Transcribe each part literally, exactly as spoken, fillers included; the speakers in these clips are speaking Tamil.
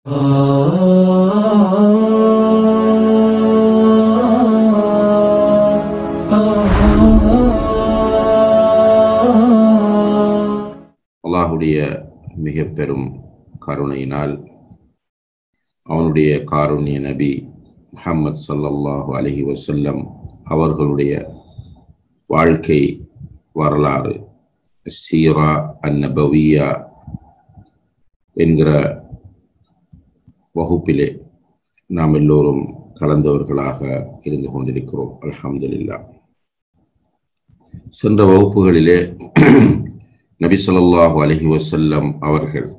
அல்லாஹுடைய மிக பெரும் கருணையினால் அவனுடைய காருண்ய நபி முஹம்மது ஸல்லல்லாஹு அலைஹி வஸல்லம் அவர்களுடைய வாழ்க்கை வரலாறு சீரா அந்நபவியா என்கிற வகுப்பிலே நாம் எல்லோரும் கலந்தவர்களாக இருந்து கொண்டிருக்கிறோம். அல்ஹம்துலில்லாஹ். சென்ற வகுப்புகளிலே நபி ஸல்லல்லாஹு அலைஹி வஸல்லம் அவர்கள்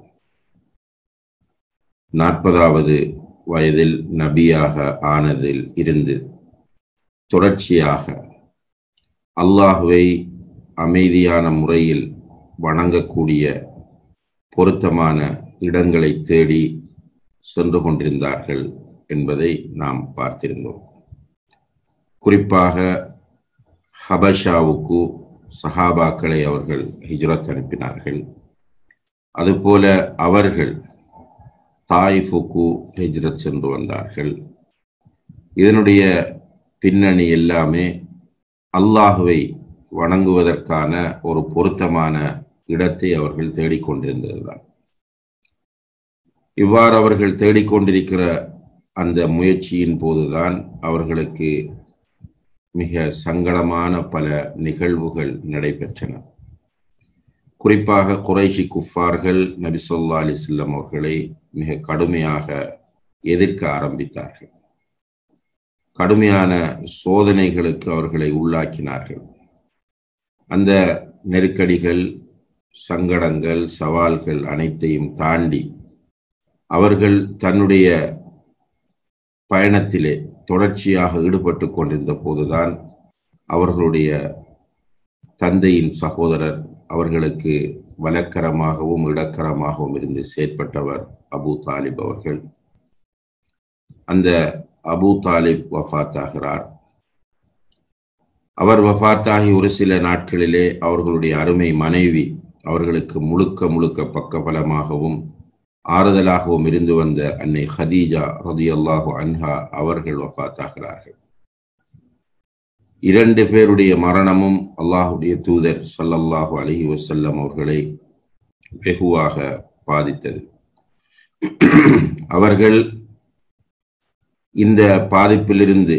நாற்பதாவது வயதில் நபியாக ஆனதில் இருந்து தொடர்ச்சியாக அல்லாஹுவை அமைதியான முறையில் வணங்கக்கூடிய பொருத்தமான இடங்களை தேடி சென்று கொண்டிருந்தார்கள் என்பதை நாம் பார்த்திருந்தோம். குறிப்பாக ஹபஷாவுக்கு சஹாபாக்களை அவர்கள் ஹிஜ்ரத் அனுப்பினார்கள். அதுபோல அவர்கள் தாயிஃபுக்கு ஹிஜ்ரத் சென்று வந்தார்கள். இதனுடைய பின்னணி எல்லாமே அல்லாஹுவை வணங்குவதற்கான ஒரு பொருத்தமான இடத்தை அவர்கள் தேடிக்கொண்டிருந்ததுதான். இவ்வாறு அவர்கள் தேடிக்கொண்டிருக்கிற அந்த முயற்சியின் போதுதான் அவர்களுக்கு மிக சங்கடமான பல நிகழ்வுகள் நடைபெற்றன. குறிப்பாக குறைஷி குஃபார்கள் நபி ஸல்லல்லாஹு அலைஹி வஸல்லம் அவர்களை மிக கடுமையாக எதிர்க்க ஆரம்பித்தார்கள். கடுமையான சோதனைகளுக்கு அவர்களை உள்ளாக்கினார்கள். அந்த நெருக்கடிகள், சங்கடங்கள், சவால்கள் அனைத்தையும் தாண்டி அவர்கள் தன்னுடைய பயணத்திலே தொடர்ச்சியாக ஈடுபட்டு கொண்டிருந்த போதுதான் அவர்களுடைய தந்தையின் சகோதரர் அவர்களுக்கு வலக்கரமாகவும் இடக்கரமாகவும் இருந்து செயற்பட்டவர் அபூ தாலிப் அவர்கள். அந்த அபூ தாலிப் வஃபாத்தாகிறார். அவர் வஃபாத்தாகி ஒரு சில நாட்களிலே அவர்களுடைய அருமை மனைவி அவர்களுக்கு முழுக்க முழுக்க பக்கபலமாகவும் ஆறுதலாகவும் இருந்து வந்த அன்னை ஹதீஜா ரலியல்லாஹு அன்ஹா அவர்கள் வஃபாத்தாகிறார்கள். இரண்டு பேருடைய மரணமும் அல்லாஹுடைய தூதர் ஸல்லல்லாஹு அலைஹி வஸல்லம் அவர்களை வெகுவாக பாதித்தது. அவர்கள் இந்த பாதிப்பிலிருந்து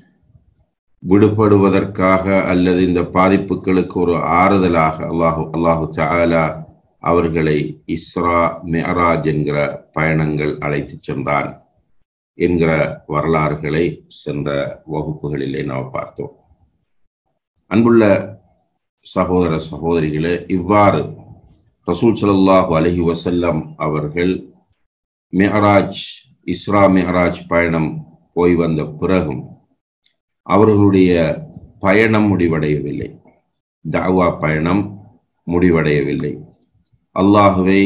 விடுபடுவதற்காக அல்லது இந்த பாதிப்புகளுக்கு ஒரு ஆறுதலாக அல்லாஹு அல்லாஹு தஆலா அவர்களை இஸ்ரா மிஅராஜ் என்கிற பயணங்கள் அழைத்து சென்றான் என்கிற வரலாறுகளை சென்ற வகுப்புகளிலே நாம் பார்த்தோம். அன்புள்ள சகோதர சகோதரிகளே, இவ்வாறு ரசூல் ஸல்லல்லாஹு அலைஹி வஸல்லம் அவர்கள் மிஅராஜ் இஸ்ரா மிஅராஜ் பயணம் போய் வந்த பிறகும் அவர்களுடைய பயணம் முடிவடையவில்லை. தஅவா பயணம் முடிவடையவில்லை. அல்லாஹுவை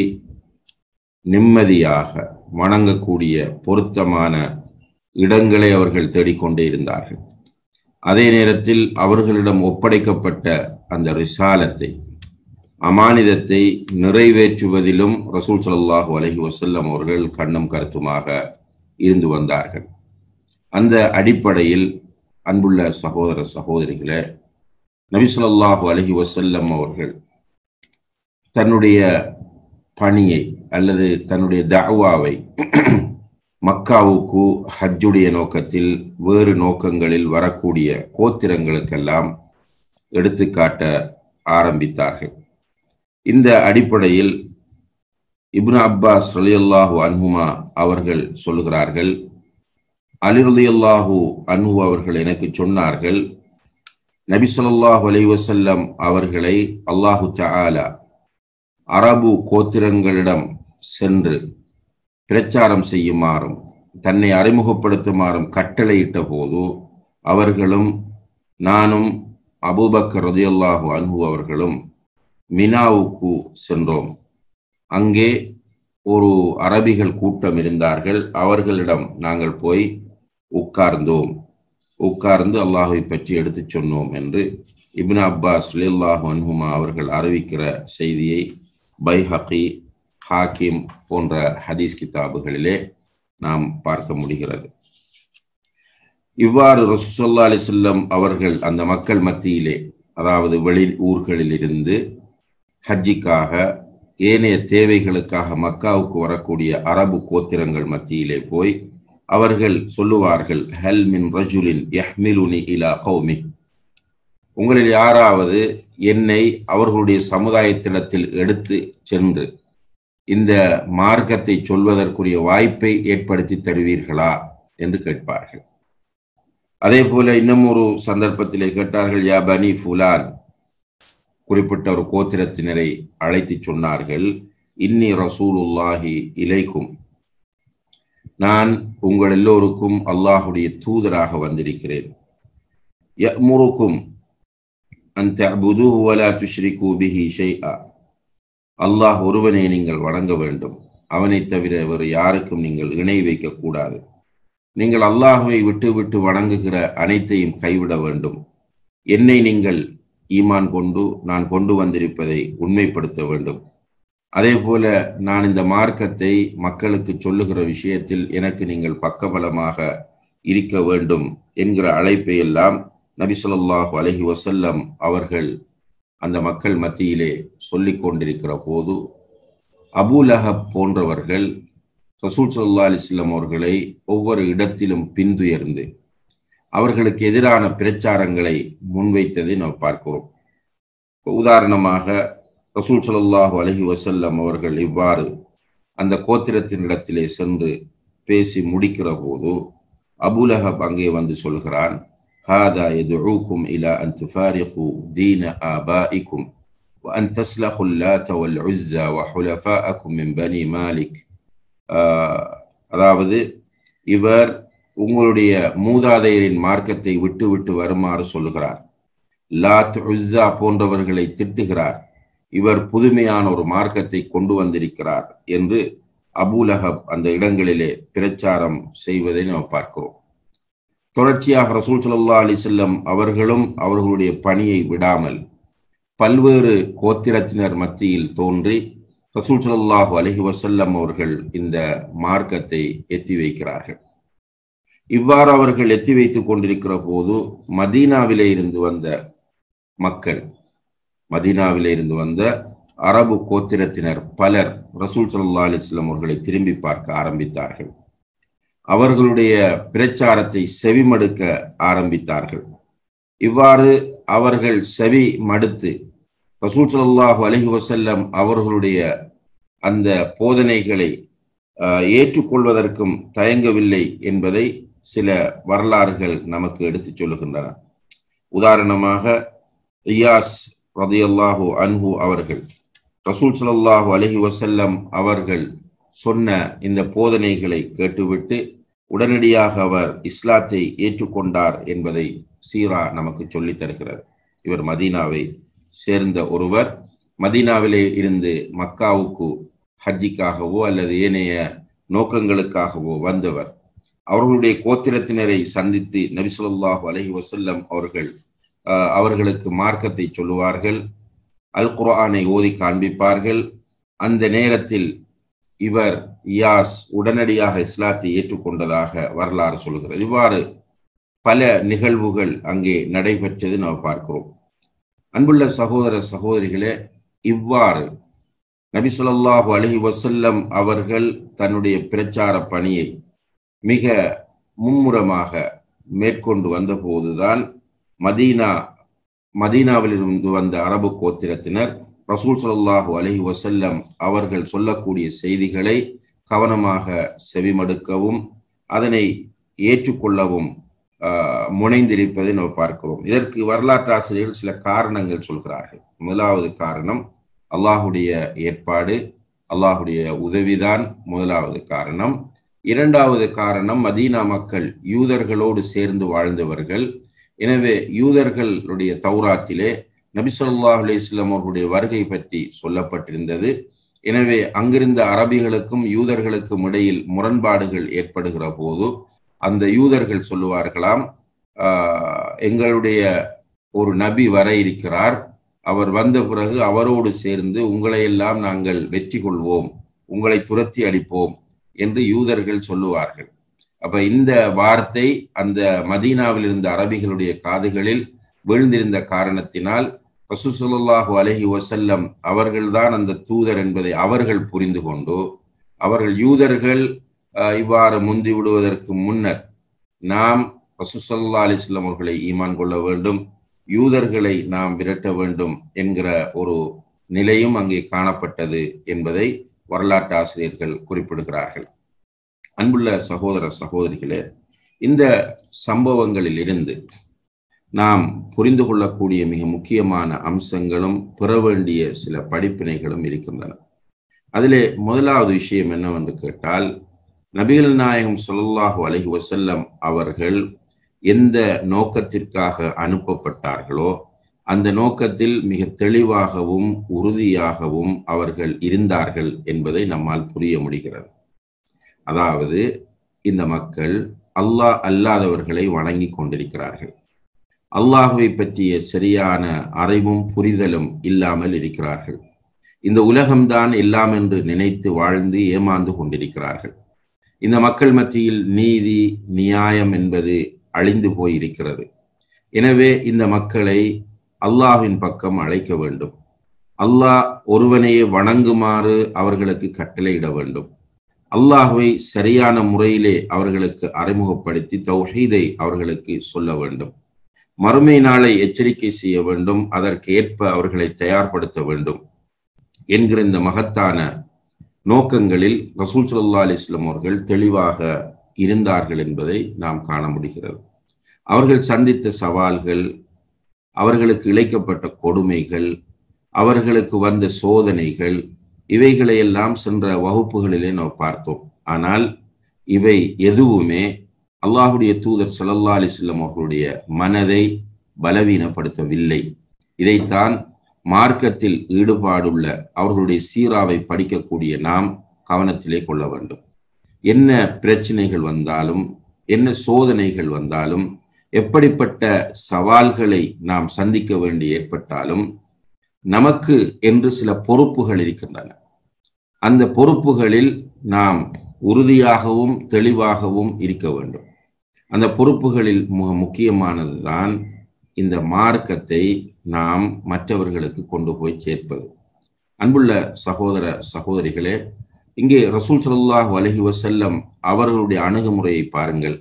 நிம்மதியாக வணங்கக்கூடிய பொருத்தமான இடங்களை அவர்கள் தேடிக்கொண்டே இருந்தார்கள். அதே நேரத்தில் அவர்களிடம் ஒப்படைக்கப்பட்ட அந்த ரிசாலத்தை, அமானிதத்தை நிறைவேற்றுவதிலும் ரசூல் ஸல்லல்லாஹு அலைஹி வஸல்லம் அவர்கள் கண்ணும் கருத்துமாக இருந்து வந்தார்கள். அந்த அடிப்படையில் அன்புள்ள சகோதர சகோதரிகளே, நபி ஸல்லல்லாஹு அலைஹி வஸல்லம் அவர்கள் தன்னுடைய பணியை அல்லது தன்னுடைய தஅவாவை மக்காவுக்கு ஹஜ்ஜுடைய நோக்கத்தில் வேறு நோக்கங்களில் வரக்கூடிய கோத்திரங்களுக்கெல்லாம் எடுத்துக்காட்ட ஆரம்பித்தார்கள். இந்த அடிப்படையில் இப்னு அப்பாஸ் ரலியல்லாஹு அன்ஹுமா அவர்கள் சொல்லுகிறார்கள், அலி ரலியல்லாஹு அன்ஹு அவர்கள் எனக்கு சொன்னார்கள், நபி ஸல்லல்லாஹு அலைஹி வஸல்லம் அவர்களை அல்லாஹு தஆலா அரபு கோத்திரங்களிடம் சென்று பிரச்சாரம் செய்யுமாறும் தன்னை அறிமுகப்படுத்துமாறும் கட்டளையிட்ட போது அவர்களும் நானும் அபூபக்கர் ரலியல்லாஹு அன்ஹு அவர்களும் மினாவுக்கு சென்றோம். அங்கே ஒரு அரபிகள் கூட்டம் இருந்தார்கள். அவர்களிடம் நாங்கள் போய் உட்கார்ந்தோம். உட்கார்ந்து அல்லாஹை பற்றி எடுத்து சொன்னோம் என்று இப்னு அப்பாஸ் ரலியல்லாஹு அன்ஹுமா அவர்கள் அறிவிக்கிற செய்தியை பைஹகி, ஹாக்கிம் போன்ற ஹதீஸ் கிதாபுகளிலே நாம் பார்க்க முடிகிறது. இவ்வாறு ரசூல் ஸல்லல்லாஹு அலைஹி வஸல்லம் அவர்கள் அந்த மக்கள் மத்தியிலே, அதாவது வெளி ஊர்களில் இருந்து ஹஜ்ஜிக்காக ஏனைய தேவைகளுக்காக மக்காவுக்கு வரக்கூடிய அரபு கோத்திரங்கள் மத்தியிலே போய் அவர்கள் சொல்லுவார்கள், ஹல் மின் ரஜுலின் யஹ்மிலுனி இலா கௌமி, உங்களில் யாராவது என்னை அவர்களுடைய சமுதாயத்திடத்தில் எடுத்து சென்று இந்த மார்க்கத்தை சொல்வதற்குரிய வாய்ப்பை ஏற்படுத்தி தருவீர்களா என்று கேட்பார்கள். அதே போல இன்னும் ஒரு சந்தர்ப்பத்திலே கேட்டார்கள், யா பனி ஃபுலான், குறிப்பிட்ட ஒரு கோத்திரத்தினரை அழைத்து சொன்னார்கள், இன்னி ரசூலுல்லாஹி இலைக்கும், நான் உங்கள் எல்லோருக்கும் அல்லாஹுடைய தூதராக வந்திருக்கிறேன். யஅ்முருக்கும் அன் தஅ்புதூஹு வ லா துஷ்ரிகூ பிஹி ஷைஆ, அல்லாஹ் ஒருவனை நீங்கள் வணங்க வேண்டும், அவனை தவிர வேறு யாருக்கும் நீங்கள் இணை வைக்கக்கூடாது. நீங்கள் அல்லாஹுவை விட்டு விட்டு வணங்குகிற அனைத்தையும் கைவிட வேண்டும். என்னை நீங்கள் ஈமான் கொண்டு நான் கொண்டு வந்திருப்பதை உண்மைப்படுத்த வேண்டும். அதே போல நான் இந்த மார்க்கத்தை மக்களுக்கு சொல்லுகிற விஷயத்தில் எனக்கு நீங்கள் பக்கபலமாக இருக்க வேண்டும் என்கிற அழைப்பை எல்லாம் நபி ஸல்லல்லாஹு அலைஹி வஸல்லம் அவர்கள் அந்த மக்கள் மத்தியிலே சொல்லிக் கொண்டிருக்கிற போது, அபூ லஹப் போன்றவர்கள் ரசூல் ஸல்லல்லாஹு அலைஹி வஸல்லம் அவர்களை ஒவ்வொரு இடத்திலும் பின்துயர்ந்து அவர்களுக்கு எதிரான பிரச்சாரங்களை முன்வைத்ததை நாம் பார்க்கிறோம். உதாரணமாக ரசூல் ஸல்லல்லாஹு அலைஹி வஸல்லம் அவர்கள் இவ்வாறு அந்த கோத்திரத்தினிடத்திலே சென்று பேசி முடிக்கிற போது அபூ லஹப் அங்கே வந்து சொல்கிறான், ஹாதா யதுஊக்கும் இலா அன் துஃபாரிகு தீன ஆபாஇக்கும் வ அன் தஸ்லஹு ல்லாத வல் உஸ்ஸா வ ஹுலஃபாஅக்கும் மின் பனி மாலிக். அதாவது இவர் உங்களுடைய மூதாதையரின் மார்க்கத்தை விட்டு விட்டு வருமாறு சொல்லுகிறார், லாத் உஸ்ஸா போன்றவர்களை திட்டுகிறார், இவர் புதுமையான ஒரு மார்க்கத்தை கொண்டு வந்திருக்கிறார் என்று அபூ லஹப் அந்த இடங்களிலே பிரச்சாரம் செய்வதை நாம் பார்க்கிறோம். தொடர்ச்சியாக ரசூல் ஸல்லல்லாஹு அலைஹி வஸல்லம் அவர்களும் அவர்களுடைய பணியை விடாமல் பல்வேறு கோத்திரத்தினர் மத்தியில் தோன்றி ரசூல் ஸல்லல்லாஹு அலைஹி வஸல்லம் அவர்கள் இந்த மார்க்கத்தை எத்தி வைக்கிறார்கள். இவ்வாறு அவர்கள் எத்தி வைத்துக் கொண்டிருக்கிற போது மதீனாவிலே இருந்து வந்த மக்கள், மதீனாவிலே இருந்து வந்த அரபு கோத்திரத்தினர் பலர் ரசூல் ஸல்லல்லாஹு அலைஹி வஸல்லம் அவர்களை திரும்பி பார்க்க ஆரம்பித்தார்கள். அவர்களுடைய பிரச்சாரத்தை செவிமடுக்க ஆரம்பித்தார்கள். இவ்வாறு அவர்கள் செவி மடுத்து ரசூல் ஸல்லல்லாஹு அலைஹி வஸல்லம் அவர்களுடைய அந்த போதனைகளை ஏற்றுக்கொள்வதற்கும் தயங்கவில்லை என்பதை சில வரலாறுகள் நமக்கு எடுத்துச் சொல்லுகின்றன. உதாரணமாக இயாஸ் ரலியல்லாஹு அன்ஹு அவர்கள் ரசூல் ஸல்லல்லாஹு அலைஹி வஸல்லம் அவர்கள் சொன்ன இந்த போதனைகளை கேட்டுவிட்டு உடனடியாக அவர் இஸ்லாத்தை ஏற்றுக்கொண்டார் என்பதை சீரா நமக்கு சொல்லித் தருகிறது. இவர் மதீனாவை சேர்ந்த ஒருவர், மதீனாவிலே இருந்து மக்காவுக்கு ஹஜ்ஜிக்காகவோ அல்லது ஏனைய நோக்கங்களுக்காகவோ வந்தவர். அவர்களுடைய கோத்திரத்தினரை சந்தித்து நபி ஸல்லல்லாஹு அலைஹி வஸல்லம் அவர்கள் அவர்களுக்கு மார்க்கத்தை சொல்லுவார்கள், அல் குர்ஆனை ஓதி காண்பிப்பார்கள். அந்த நேரத்தில் இவர் இயாஸ் உடனடியாக இஸ்லாத்தை ஏற்றுக்கொண்டதாக வரலாறு சொல்கிறது. இவ்வாறு பல நிகழ்வுகள் அங்கே நடைபெற்றது நாம் பார்க்கிறோம். அன்புள்ள சகோதர சகோதரிகளே, இவ்வாறு நபி ஸல்லல்லாஹு அலைஹி வஸல்லம் அவர்கள் தன்னுடைய பிரச்சார பணியை மிக மும்முரமாக மேற்கொண்டு வந்த போதுதான் மதீனா மதீனாவிலிருந்து வந்த அரபு கோத்திரத்தினர் ரசூல் ஸல்லல்லாஹு அலைஹி வஸல்லம் அவர்கள் சொல்லக்கூடிய செய்திகளை கவனமாக செவிமடுக்கவும் அதனை ஏற்றுக்கொள்ளவும் முனைந்திருப்பதை நாம் பார்க்கிறோம். இதற்கு வரலாற்று ஆசிரியர்கள் சில காரணங்கள் சொல்கிறார்கள். முதலாவது காரணம் அல்லாஹுடைய ஏற்பாடு, அல்லாஹுடைய உதவிதான் முதலாவது காரணம். இரண்டாவது காரணம், மதீனா மக்கள் யூதர்களோடு சேர்ந்து வாழ்ந்தவர்கள். எனவே யூதர்களுடைய தௌராத்திலே நபி ஸல்லல்லாஹு அலைஹி வஸல்லம் அவர்களுடைய வருகை பற்றி சொல்லப்பட்டிருந்தது. எனவே அங்கிருந்த அரபிகளுக்கும் யூதர்களுக்கும் இடையில் முரண்பாடுகள் ஏற்படுகிற போது அந்த யூதர்கள் சொல்லுவார்களாம், எங்களுடைய ஒரு நபி வர இருக்கிறார், அவர் வந்த பிறகு அவரோடு சேர்ந்து உங்களையெல்லாம் நாங்கள் வெற்றி கொள்வோம் உங்களை துரத்தி அடிப்போம் என்று யூதர்கள் சொல்லுவார்கள். அப்ப இந்த வார்த்தை அந்த மதீனாவில் இருந்த அரபிகளுடைய காதுகளில் விழுந்திருந்த காரணத்தினால் ரசூல் ஸல்லல்லாஹு அலைஹி வஸல்லம் அவர்கள்தான் அந்த தூதர் என்பதை அவர்கள் புரிந்து கொண்டு, அவர்கள் யூதர்கள் இவ்வாறு முந்தி விடுவதற்கு முன்னர் நாம் ரசூல் ஸல்லல்லாஹு அலைஹி வஸல்லம் அவர்களை ஈமான் கொள்ள வேண்டும், யூதர்களை நாம் விரட்ட வேண்டும் என்கிற ஒரு நிலையும் அங்கே காணப்பட்டது என்பதை வரலாற்று ஆசிரியர்கள் குறிப்பிடுகிறார்கள். அன்புள்ள சகோதர சகோதரிகளே, இந்த சம்பவங்களில் இருந்து நாம் புரிந்து கொள்ளக்கூடிய மிக முக்கியமான அம்சங்களும் பெற வேண்டிய சில படிப்பினைகளும் இருக்கின்றன. அதிலே முதலாவது விஷயம் என்னவென்று கேட்டால், நபிகள் நாயகம் ஸல்லல்லாஹு அலைஹி வஸல்லம் அவர்கள் எந்த நோக்கத்திற்காக அனுப்பப்பட்டார்களோ அந்த நோக்கத்தில் மிக தெளிவாகவும் உறுதியாகவும் அவர்கள் இருந்தார்கள் என்பதை நம்மால் புரிய முடிகிறது. அதாவது, இந்த மக்கள் அல்லாஹ் அல்லாதவர்களை வணங்கி கொண்டிருக்கிறார்கள். அல்லாஹுவை பற்றிய சரியான அறிவும் புரிதலும் இல்லாமல் இருக்கிறார்கள். இந்த உலகம்தான் எல்லாம் என்று நினைத்து வாழ்ந்து ஏமாந்து கொண்டிருக்கிறார்கள். இந்த மக்கள் மத்தியில் நீதி நியாயம் என்பது அழிந்து போயிருக்கிறது. எனவே இந்த மக்களை அல்லாஹ்வின் பக்கம் அழைக்க வேண்டும். அல்லாஹ் ஒருவனையே வணங்குமாறு அவர்களுக்கு கட்டளையிட வேண்டும். அல்லாஹ்வை சரியான முறையிலே அவர்களுக்கு அறிமுகப்படுத்தி தௌஹீதை அவர்களுக்கு சொல்ல வேண்டும். மறுமை நாளை எச்சரிக்கை செய்ய வேண்டும். அதற்கு ஏற்ப அவர்களை தயார்படுத்த வேண்டும் என்கிற இந்த மகத்தான நோக்கங்களில் ரசூல் ஸல்லல்லாஹு அலைஹி வஸல்லம் அவர்கள் தெளிவாக இருந்தார்கள் என்பதை நாம் காண முடிகிறது. அவர்கள் சந்தித்த சவால்கள், அவர்களுக்கு இழைக்கப்பட்ட கொடுமைகள், அவர்களுக்கு வந்த சோதனைகள், இவைகளையெல்லாம் சென்ற வகுப்புகளிலே நாம் பார்த்தோம். ஆனால் இவை எதுவுமே அல்லாஹுடைய தூதர் ஸல்லல்லாஹு அலைஹி வஸல்லம் அவர்களுடைய மனதை பலவீனப்படுத்தவில்லை. இதைத்தான் மார்க்கத்தில் ஈடுபாடுள்ள அவர்களுடைய சீராவை படிக்கக்கூடிய நாம் கவனத்திலே கொள்ள வேண்டும். என்ன பிரச்சனைகள் வந்தாலும், என்ன சோதனைகள் வந்தாலும், எப்படிப்பட்ட சவால்களை நாம் சந்திக்க வேண்டி ஏற்பட்டாலும் நமக்கு என்று சில பொறுப்புகள் இருக்கின்றன. அந்த பொறுப்புகளில் நாம் உறுதியாகவும் தெளிவாகவும் இருக்க வேண்டும். அந்த பொறுப்புகளில் மிக முக்கியமானதுதான் இந்த மார்க்கத்தை நாம் மற்றவர்களுக்கு கொண்டு போய் சேர்ப்பது. அன்புள்ள சகோதர சகோதரிகளே, இங்கே ரசூல் ஸல்லல்லாஹு அலைஹி வஸல்லம் அவர்களுடைய அணுகுமுறையை பாருங்கள்.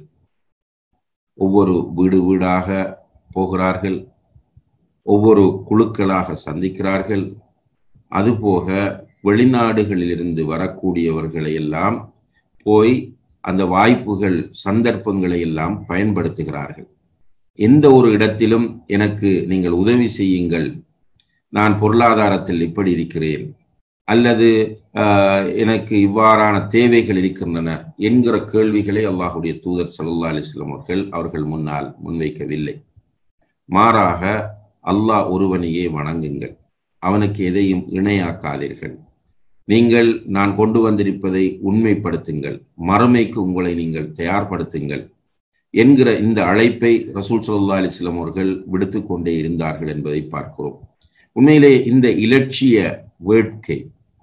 ஒவ்வொரு வீடு வீடாக போகிறார்கள், ஒவ்வொரு குழுக்களாக சந்திக்கிறார்கள். அதுபோக வெளிநாடுகளிலிருந்து வரக்கூடியவர்களை எல்லாம் போய் அந்த வாய்ப்புகள் சந்தர்ப்பங்களை எல்லாம் பயன்படுத்துகிறார்கள். எந்த ஒரு இடத்திலும் எனக்கு நீங்கள் உதவி செய்யுங்கள், நான் பொருளாதாரத்தில் இப்படி இருக்கிறேன், அல்லது எனக்கு இவ்வாறான தேவைகள் இருக்கின்றன என்கிற கேள்விகளை அல்லாஹுடைய தூதர் ஸல்லல்லாஹு அலைஹி வஸல்லம் அவர்கள் அவர்கள் முன்னால் முன்வைக்கவில்லை. மாறாக அல்லாஹ் ஒருவனையே வணங்குங்கள், அவனுக்கு எதையும் இணையாக்காதீர்கள், நீங்கள் நான் கொண்டு வந்திருப்பதை உண்மைப்படுத்துங்கள், மறுமைக்கு உங்களை நீங்கள் தயார்படுத்துங்கள் என்கிற இந்த அழைப்பை ரசூல் ஸல்லல்லாஹு அலைஹி வஸல்லம் அவர்கள் விடுத்து கொண்டே இருந்தார்கள் என்பதை பார்க்கிறோம். உண்மையிலே இந்த இலட்சிய வேட்கை,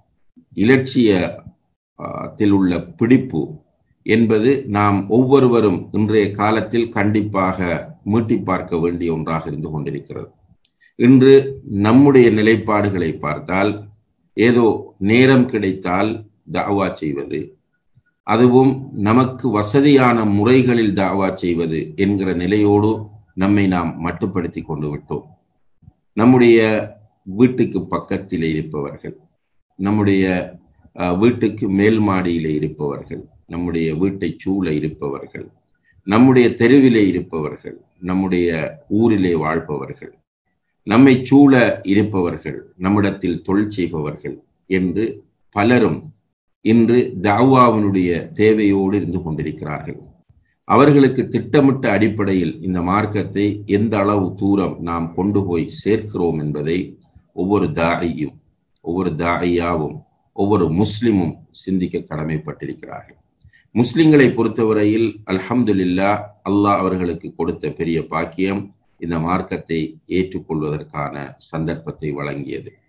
இலட்சியத்தில் உள்ள பிடிப்பு என்பது நாம் ஒவ்வொருவரும் இன்றைய காலத்தில் கண்டிப்பாக மீட்டி பார்க்க வேண்டிய ஒன்றாக இருந்து கொண்டிருக்கிறது. இன்று நம்முடைய நிலைப்பாடுகளை பார்த்தால் ஏதோ நேரம் கிடைத்தால் தாவா செய்வது, அதுவும் நமக்கு வசதியான முறைகளில் தாவா செய்வது என்கிற நிலையோடு நம்மை நாம் மட்டுப்படுத்தி கொண்டு விட்டோம். நம்முடைய வீட்டுக்கு பக்கத்திலே இருப்பவர்கள், நம்முடைய வீட்டுக்கு மேல் மாடியிலே இருப்பவர்கள், நம்முடைய வீட்டை சூழ இருப்பவர்கள், நம்முடைய தெருவிலே இருப்பவர்கள், நம்முடைய ஊரிலே வாழ்பவர்கள், நம்மை சூழ இருப்பவர்கள், நம்மிடத்தில் தொழில் செய்பவர்கள் என்று பலரும் இன்று தாவாவினுடைய தேவையோடு இருந்து கொண்டிருக்கிறார்கள். அவர்களுக்கு திட்டமிட்ட அடிப்படையில் இந்த மார்க்கத்தை எந்த அளவு தூரம் நாம் கொண்டு போய் சேர்க்கிறோம் என்பதை ஒவ்வொரு தாயியும் ஒவ்வொரு தாயாவும் ஒவ்வொரு முஸ்லிமும் சிந்திக்க கடமைப்பட்டிருக்கிறார்கள். முஸ்லிம்களை பொறுத்தவரையில் அல்ஹம்துலில்லாஹ், அல்லாஹ் அவர்களுக்கு கொடுத்த பெரிய பாக்கியம் இந்த மார்க்கத்தை ஏற்றுக்கொள்வதற்கான சந்தர்ப்பத்தை வழங்கியது.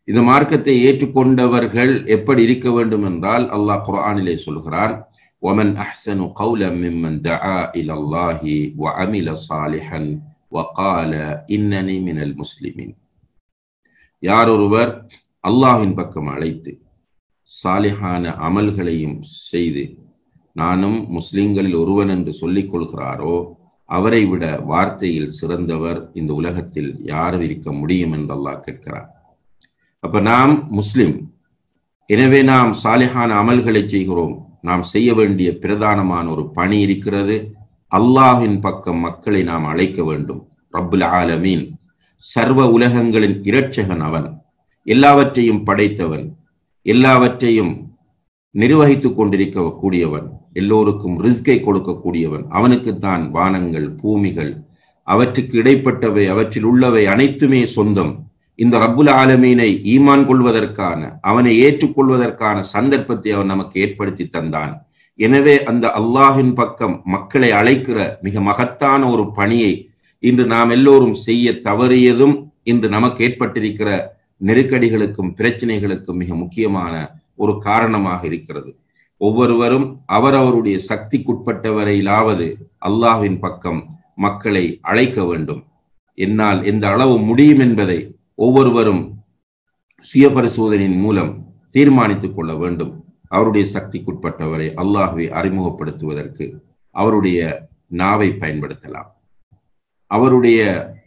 இந்த மார்க்கத்தை ஏற்றுக்கொண்டவர்கள் எப்படி இருக்க வேண்டும் என்றால் அல்லாஹ் குர்ஆனிலே சொல்கிறான், وَمَنْ أَحْسَنُ قَوْلًا مِمَّنْ دَعَا إِلَى اللَّهِ وَعَمِلَ صَالِحًا وَقَالَ إِنَّنِي مِنَ الْمُسْلِمِينَ. யார் ஒருவர் அல்லாஹ்வின் பக்கம் அழைத்து சாலிஹான அமல்களையும் செய்து நானும் முஸ்லிம்களில் ஒருவன் என்று சொல்லிக் கொள்கிறாரோ அவரை விட வார்த்தையில் சிறந்தவர் இந்த உலகத்தில் யாரும் இருக்க முடியும் என்று அல்லாஹ் கேட்கிறார். அப்ப நாம் முஸ்லிம், எனவே நாம் சாலிஹான அமல்களை செய்கிறோம். நாம் செய்ய வேண்டிய பிரதானமான ஒரு பணி இருக்கிறது. அல்லாஹ்வின் பக்கம் மக்களை நாம் அழைக்க வேண்டும். ரப்புல் ஆலமீன், சர்வ உலகங்களின் இரட்சகன் அவன், எல்லாவற்றையும் படைத்தவன், எல்லாவற்றையும் நிர்வகித்துக் கொண்டிருக்க கூடியவன், எல்லோருக்கும் ரிஸ்கை கொடுக்கக்கூடியவன். அவனுக்குத்தான் வானங்கள், பூமிகள், அவற்றுக்கு இடைப்பட்டவை, அவற்றில் உள்ளவை அனைத்துமே சொந்தம். இந்த ரப்புல் ஆலமீனை ஈமான் கொள்வதற்கான, அவனை ஏற்றுக்கொள்வதற்கான சந்தர்ப்பத்தை அவன் நமக்கு ஏற்படுத்தி தந்தான். எனவே அந்த அல்லாஹின் பக்கம் மக்களை அழைக்கிற மிக மகத்தான ஒரு பணியை இன்று நாம் எல்லோரும் செய்ய தவறியதும் இன்று நமக்கு ஏற்பட்டிருக்கிற நெருக்கடிகளுக்கும் பிரச்சனைகளுக்கும் மிக முக்கியமான ஒரு காரணமாக இருக்கிறது. ஒவ்வொருவரும் அவரவருடைய சக்திக்குட்பட்டவரையிலாவது அல்லாஹ்வின் பக்கம் மக்களை அழைக்க வேண்டும். என்னால் எந்த அளவு முடியும் என்பதை ஒவ்வொருவரும் சுய பரிசோதனையின் மூலம் தீர்மானித்துக் கொள்ள வேண்டும். அவருடைய சக்திக்குட்பட்டவரை அல்லாஹ்வை அறிமுகப்படுத்துவதற்கு அவருடைய நாவை பயன்படுத்தலாம், அவருடைய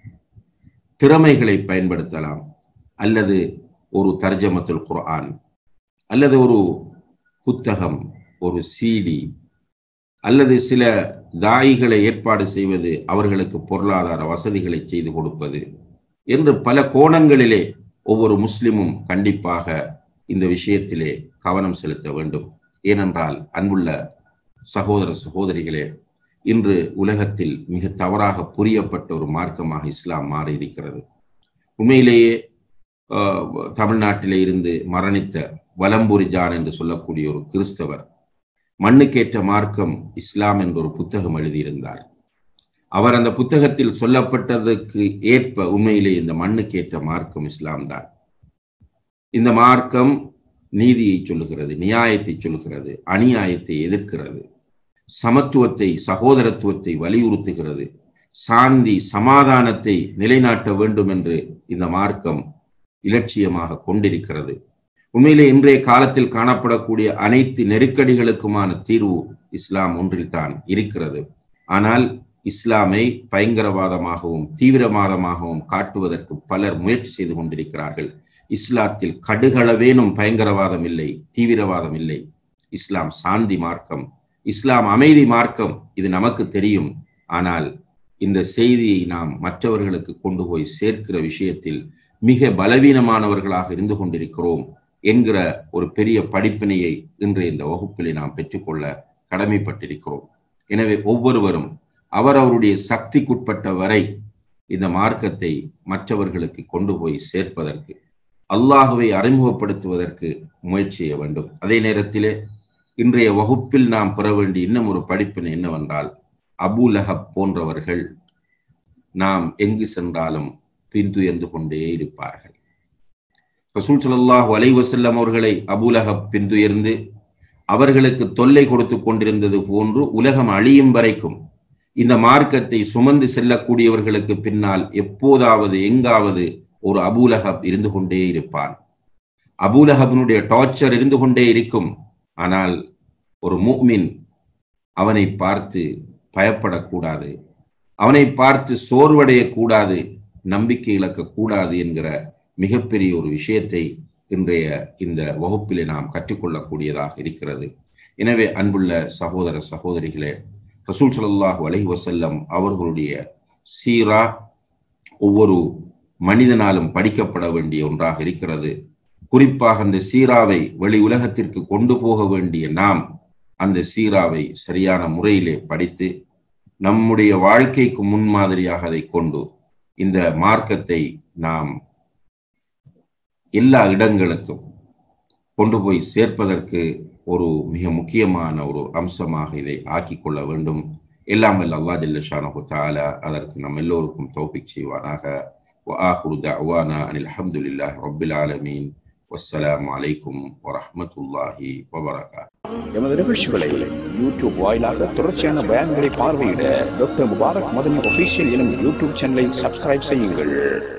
திறமைகளை பயன்படுத்தலாம், அல்லது ஒரு தர்ஜமத்துல் குர்ஆன், அல்லது ஒரு புத்தகம், ஒரு சீடி, அல்லது சில தாயிகளை ஏற்பாடு செய்வது, அவர்களுக்கு பொருளாதார வசதிகளை செய்து கொடுப்பது என்று பல கோணங்களிலே ஒவ்வொரு முஸ்லிமும் கண்டிப்பாக இந்த விஷயத்திலே கவனம் செலுத்த வேண்டும். ஏனென்றால் அன்புள்ள சகோதர சகோதரிகளே, இன்று உலகத்தில் மிக தவறாக புரியப்பட்ட ஒரு மார்க்கமாக இஸ்லாம் மாறி இருக்கிறது. உண்மையிலேயே தமிழ்நாட்டிலே இருந்து மரணித்த வலம்புரி ஜான் என்று சொல்லக்கூடிய ஒரு கிறிஸ்தவர் மண்ணுக்கேற்ற மார்க்கம் இஸ்லாம் என்ற ஒரு புத்தகம் எழுதியிருந்தார். அவர் அந்த புத்தகத்தில் சொல்லப்பட்டதற்கு ஏற்ப உண்மையிலே இந்த மண்ணுக்கேற்ற மார்க்கம் இஸ்லாம் தான். இந்த மார்க்கம் நீதியை சொல்லுகிறது, நியாயத்தை சொல்லுகிறது, அநியாயத்தை எதிர்க்கிறது, சமத்துவத்தை, சகோதரத்துவத்தை வலியுறுத்துகிறது, சாந்தி சமாதானத்தை நிலைநாட்ட வேண்டும் என்று இந்த மார்க்கம் இலட்சியமாக கொண்டிருக்கிறது. உண்மையிலே இன்றைய காலத்தில் காணப்படக்கூடிய அனைத்து நெருக்கடிகளுக்குமான தீர்வு இஸ்லாம் ஒன்றில்தான் இருக்கிறது. ஆனால் இஸ்லாமை பயங்கரவாதமாகவும் தீவிரவாதமாகவும் காட்டுவதற்கு பலர் முயற்சி செய்து கொண்டிருக்கிறார்கள். இஸ்லாத்தில் கடுகளவேனும் பயங்கரவாதம் இல்லை, தீவிரவாதம் இல்லை. இஸ்லாம் சாந்தி மார்க்கம், இஸ்லாம் அமைதி மார்க்கம், இது நமக்கு தெரியும். ஆனால் இந்த செய்தியை நாம் மற்றவர்களுக்கு கொண்டு போய் சேர்க்கிற விஷயத்தில் மிக பலவீனமானவர்களாக இருந்து கொண்டிருக்கிறோம் என்கிற ஒரு பெரிய படிப்பினையை இன்றைய இந்த வகுப்பிலே நாம் பெற்றுக்கொள்ள கடமைப்பட்டிருக்கிறோம். எனவே ஒவ்வொருவரும் அவரவருடைய சக்திக்குட்பட்ட வரை இந்த மார்க்கத்தை மற்றவர்களுக்கு கொண்டு போய் சேர்ப்பதற்கு, அல்லாஹுவை அறிமுகப்படுத்துவதற்கு முயற்சி செய்ய வேண்டும். அதே நேரத்திலே இன்றைய வகுப்பில் நாம் பெற வேண்டிய இன்னும் ஒரு படிப்பினை என்னவென்றால், அபூ லஹப் போன்றவர்கள் நாம் எங்கு சென்றாலும் பின்துயர்ந்து கொண்டே இருப்பார்கள். ரசூல் ஸல்லல்லாஹு அலைஹி வஸல்லம் அவர்களை அபூ லஹப் பின்துயர்ந்து அவர்களுக்கு தொல்லை கொடுத்து கொண்டிருந்தது போன்று உலகம் அழியும் வரைக்கும் இந்த மார்க்கத்தை சுமந்து செல்லக்கூடியவர்களுக்கு பின்னால் எப்போதாவது எங்காவது ஒரு அபூ லஹப் இருந்து கொண்டே இருப்பான். அபூ லஹபினுடைய டார்ச்சர் இருந்து கொண்டே இருக்கும். ஆனால் ஒரு முஃமின் அவனை பார்த்து பயப்படக்கூடாது, அவனை பார்த்து சோர்வடையக்கூடாது, நம்பிக்கை இழக்கக்கூடாது என்கிற மிகப்பெரிய ஒரு விஷயத்தை இன்றைய இந்த வகுப்பிலே நாம் கற்றுக்கொள்ளக்கூடியதாக இருக்கிறது. எனவே அன்புள்ள சகோதர சகோதரிகளே, ரசூல் ஸல்லல்லாஹு அலைஹி வஸல்லம் அவர்களுடைய சீரா ஒவ்வொரு மனிதனாலும் படிக்கப்பட வேண்டிய ஒன்றாக இருக்கிறது. குறிப்பாக அந்த சீராவை வெளி உலகத்திற்கு கொண்டு போக வேண்டிய நாம் அந்த சீராவை சரியான முறையிலே படித்து நம்முடைய வாழ்க்கைக்கு முன்மாதிரியாக அதை கொண்டு இந்த மார்க்கத்தை நாம் எல்லா இடங்களுக்கும் கொண்டு போய் சேர்ப்பதற்கு ஒரு மிக முக்கியமான ஒரு அம்சமாக இதை ஆக்கி கொள்ள வேண்டும். எல்லாம் வல்ல அல்லாஹ் ஜல்ல ஷானஹு தஆலா அதற்கு நம் எல்லோருக்கும் தௌஃபீக் செய்வானாக. وآخر دعوانا أن الحمد لله رب العالمين والسلام عليكم ورحمة الله وبركاته. எமது நிகழ்ச்சிகளை யூடியூப் வாயிலாக தொடர்ச்சியான பயான்களை பார்வையிட டாக்டர் முபாரக் மதனி ஒஃபீஷியல் எனும் யூடியூப் சேனலை சப்ஸ்கிரைப் செய்யுங்கள்.